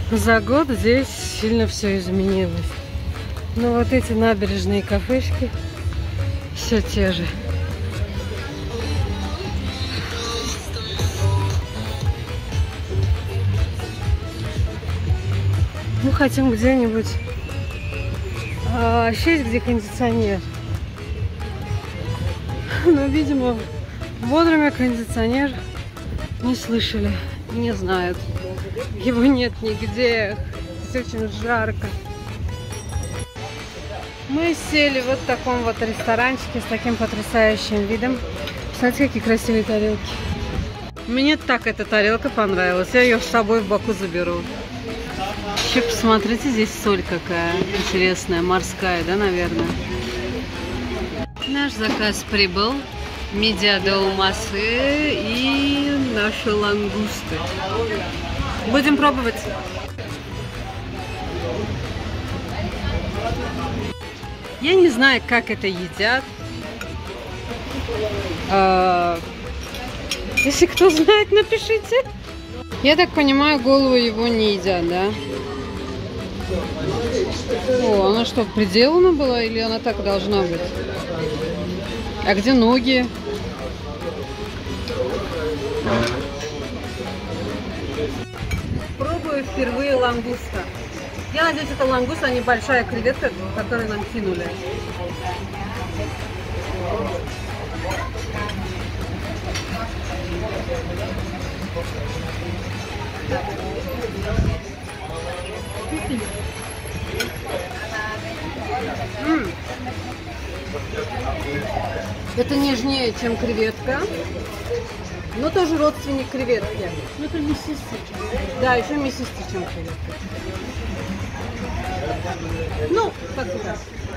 За год здесь сильно все изменилось. Но вот эти набережные кафешки все те же. Мы хотим где-нибудь сесть, где кондиционер. Но, видимо, в Бодруме кондиционер не слышали, не знают. Его нет нигде. Здесь очень жарко. Мы сели вот в таком вот ресторанчике с таким потрясающим видом. Смотрите, какие красивые тарелки. Мне так эта тарелка понравилась. Я ее с собой в Баку заберу. Еще посмотрите, здесь соль какая интересная, морская, да, наверное. Наш заказ прибыл. Мидия долмасы и наши лангусты. Будем пробовать. Я не знаю, как это едят. Если кто знает, напишите. Я так понимаю, голову его не едят, да? О, она что, приделана была или она так должна быть? А где ноги? Пробую впервые лангуста. Я надеюсь, это лангуст, а не большая креветка, которую нам кинули. Это нежнее, чем креветка, но тоже родственник креветки. Ну, это мясистый. Да, еще мясистее, чем креветка. Ну, как-то так.